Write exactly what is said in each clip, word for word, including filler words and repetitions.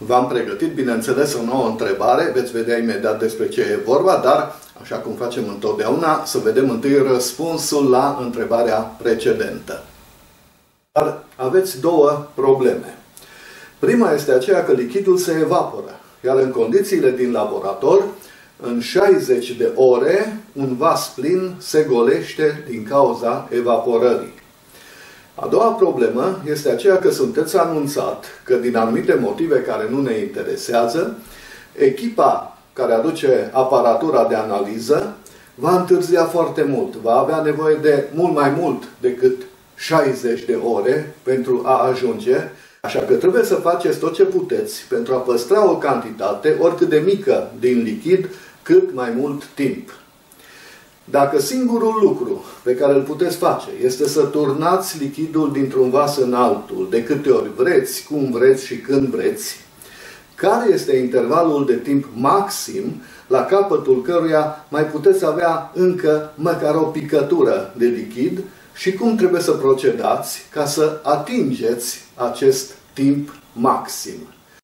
v-am pregătit, bineînțeles, o nouă întrebare. Veți vedea imediat despre ce e vorba, dar, așa cum facem întotdeauna, să vedem întâi răspunsul la întrebarea precedentă. Dar aveți două probleme. Prima este aceea că lichidul se evaporă, iar în condițiile din laborator, în șaizeci de ore, un vas plin se golește din cauza evaporării. A doua problemă este aceea că sunteți anunțat că din anumite motive care nu ne interesează, echipa care aduce aparatura de analiză va întârzia foarte mult, va avea nevoie de mult mai mult decât șaizeci de ore pentru a ajunge. Așa că trebuie să faceți tot ce puteți pentru a păstra o cantitate, oricât de mică, din lichid, cât mai mult timp. Dacă singurul lucru pe care îl puteți face este să turnați lichidul dintr-un vas în altul, de câte ori vreți, cum vreți și când vreți, care este intervalul de timp maxim la capătul căruia mai puteți avea încă măcar o picătură de lichid și cum trebuie să procedați ca să atingeți acest timp maxim.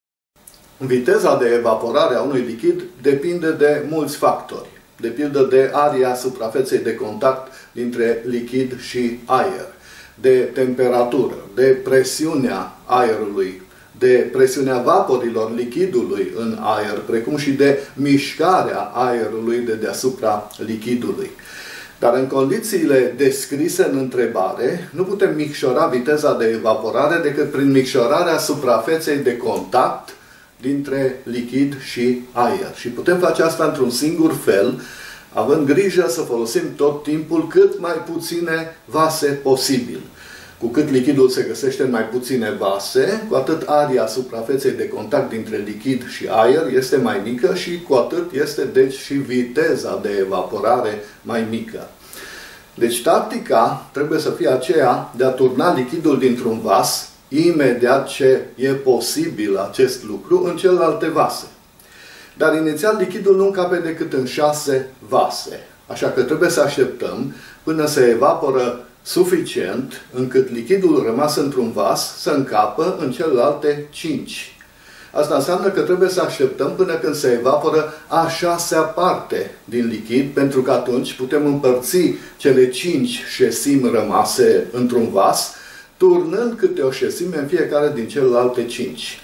Viteza de evaporare a unui lichid depinde de mulți factori. De pildă de area suprafeței de contact dintre lichid și aer, de temperatură, de presiunea aerului, de presiunea vaporilor lichidului în aer, precum și de mișcarea aerului de deasupra lichidului. Dar în condițiile descrise în întrebare, nu putem micșora viteza de evaporare decât prin micșorarea suprafeței de contact dintre lichid și aer. Și putem face asta într-un singur fel, având grijă să folosim tot timpul cât mai puține vase posibil. Cu cât lichidul se găsește în mai puține vase, cu atât area suprafeței de contact dintre lichid și aer este mai mică și cu atât este deci și viteza de evaporare mai mică. Deci tactica trebuie să fie aceea de a turna lichidul dintr-un vas imediat ce e posibil acest lucru în celelalte vase. Dar inițial lichidul nu încape decât în șase vase. Așa că trebuie să așteptăm până se evaporă suficient încât lichidul rămas într-un vas să încapă în celelalte cinci. Asta înseamnă că trebuie să așteptăm până când se evaporă a șasea parte din lichid, pentru că atunci putem împărți cele cinci șesimi rămase într-un vas, turnând câte o șesime în fiecare din celelalte cinci.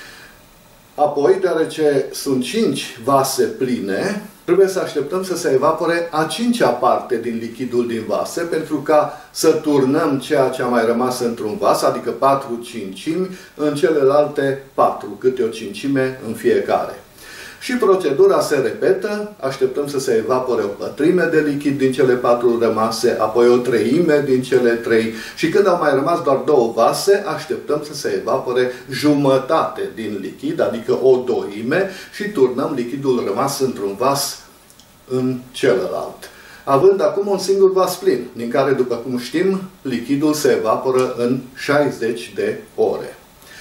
Apoi, deoarece sunt cinci vase pline, trebuie să așteptăm să se evapore a cincea parte din lichidul din vase, pentru ca să turnăm ceea ce a mai rămas într-un vas, adică patru cincimi, în celelalte patru, câte o cincime în fiecare. Și procedura se repetă, așteptăm să se evapore o pătrime de lichid din cele patru rămase, apoi o treime din cele trei și când au mai rămas doar două vase, așteptăm să se evapore jumătate din lichid, adică o doime, și turnăm lichidul rămas într-un vas în celălalt. Având acum un singur vas plin, din care, după cum știm, lichidul se evaporă în șaizeci de ore.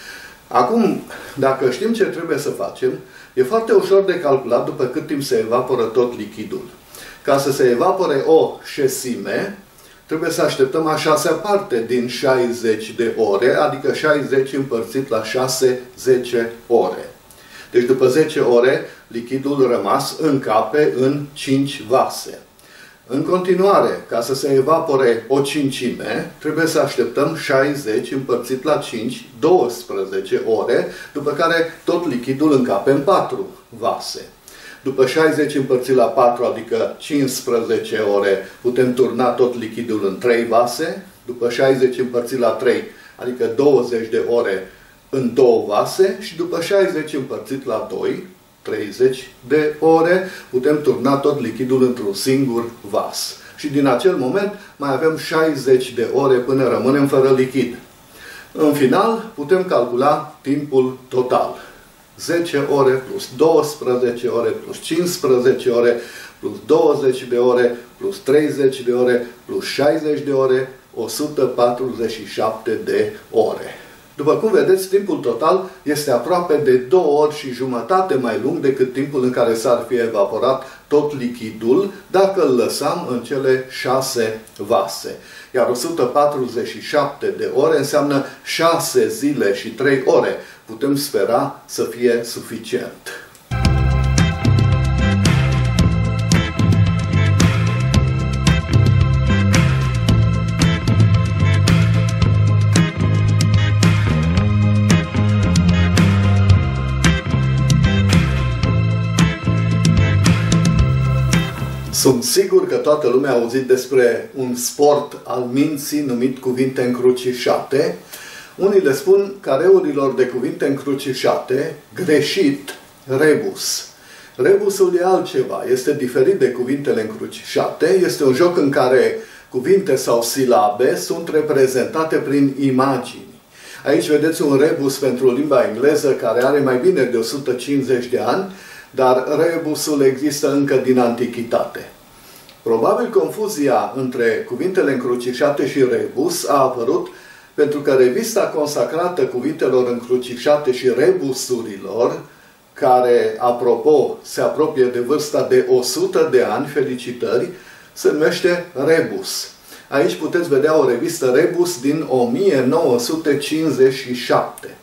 Acum, dacă știm ce trebuie să facem, e foarte ușor de calculat după cât timp se evaporă tot lichidul. Ca să se evapore o șesime, trebuie să așteptăm a șasea parte din șaizeci de ore, adică șaizeci împărțit la șase, zece ore. Deci după zece ore, lichidul rămas încape în cinci vase. În continuare, ca să se evapore o cincime, trebuie să așteptăm șaizeci împărțit la cinci, douăsprezece ore, după care tot lichidul încape în patru vase. După șaizeci împărțit la patru, adică cincisprezece ore, putem turna tot lichidul în trei vase. După șaizeci împărțit la trei, adică douăzeci de ore, în două vase. Și după șaizeci împărțit la doi, treizeci de ore, putem turna tot lichidul într-un singur vas. Și din acel moment mai avem șaizeci de ore până rămânem fără lichid. În final, putem calcula timpul total. zece ore plus douăsprezece ore plus cincisprezece ore plus douăzeci de ore plus treizeci de ore plus șaizeci de ore, o sută patruzeci și șapte de ore. După cum vedeți, timpul total este aproape de două ori și jumătate mai lung decât timpul în care s-ar fi evaporat tot lichidul dacă îl lăsam în cele șase vase. Iar o sută patruzeci și șapte de ore înseamnă șase zile și trei ore. putem spera să fie suficient. Sunt sigur că toată lumea a auzit despre un sport al minții numit cuvinte încrucișate. Unii le spun careurilor de cuvinte încrucișate, greșit, rebus. Rebusul e altceva, este diferit de cuvintele încrucișate, este un joc în care cuvinte sau silabe sunt reprezentate prin imagini. Aici vedeți un rebus pentru limba engleză care are mai bine de o sută cincizeci de ani, dar rebusul există încă din antichitate. Probabil confuzia între cuvintele încrucișate și rebus a apărut pentru că revista consacrată cuvintelor încrucișate și rebusurilor, care, apropo, se apropie de vârsta de o sută de ani, felicitări, se numește Rebus. Aici puteți vedea o revistă Rebus din o mie nouă sute cincizeci și șapte.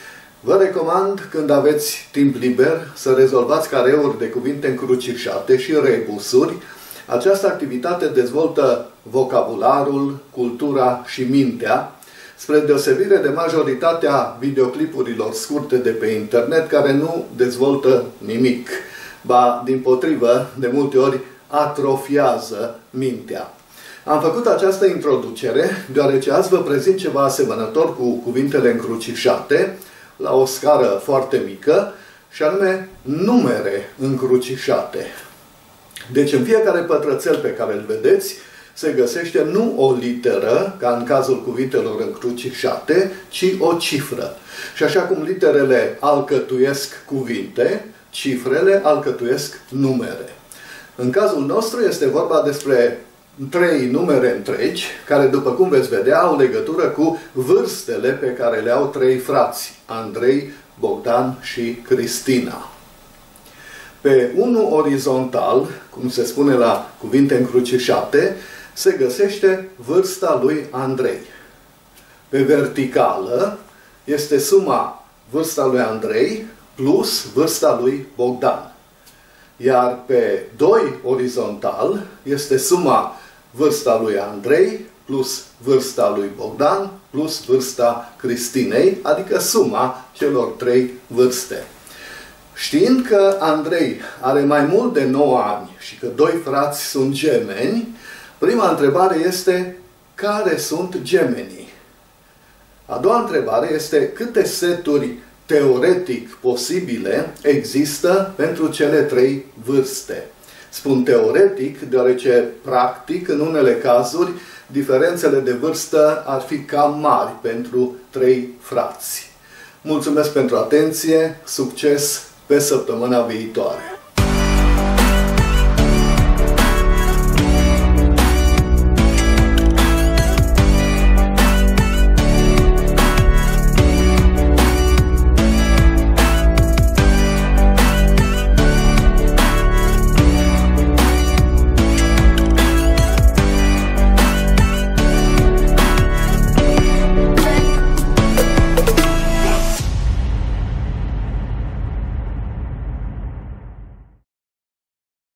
Vă recomand, când aveți timp liber, să rezolvați careuri de cuvinte încrucișate și rebusuri. Această activitate dezvoltă vocabularul, cultura și mintea, spre deosebire de majoritatea videoclipurilor scurte de pe internet, care nu dezvoltă nimic. Ba, dimpotrivă, de multe ori atrofiază mintea. Am făcut această introducere deoarece azi vă prezint ceva asemănător cu cuvintele încrucișate, la o scară foarte mică, și anume numere încrucișate. Deci în fiecare pătrățel pe care îl vedeți se găsește nu o literă, ca în cazul cuvintelor încrucișate, ci o cifră. Și așa cum literele alcătuiesc cuvinte, cifrele alcătuiesc numere. În cazul nostru este vorba despre trei numere întregi, care, după cum veți vedea, au legătură cu vârstele pe care le au trei frați, Andrei, Bogdan și Cristina. Pe unul orizontal, cum se spune la cuvinte încrucișate, se găsește vârsta lui Andrei. Pe verticală este suma vârsta lui Andrei plus vârsta lui Bogdan. Iar pe doi orizontal este suma vârsta lui Andrei plus vârsta lui Bogdan plus vârsta Cristinei, adică suma celor trei vârste. Știind că Andrei are mai mult de nouă ani și că doi frați sunt gemeni, prima întrebare este: care sunt gemenii? A doua întrebare este: câte seturi teoretic posibile există pentru cele trei vârste? Spun teoretic, deoarece practic, în unele cazuri, diferențele de vârstă ar fi cam mari pentru trei frați. Mulțumesc pentru atenție, succes pe săptămâna viitoare!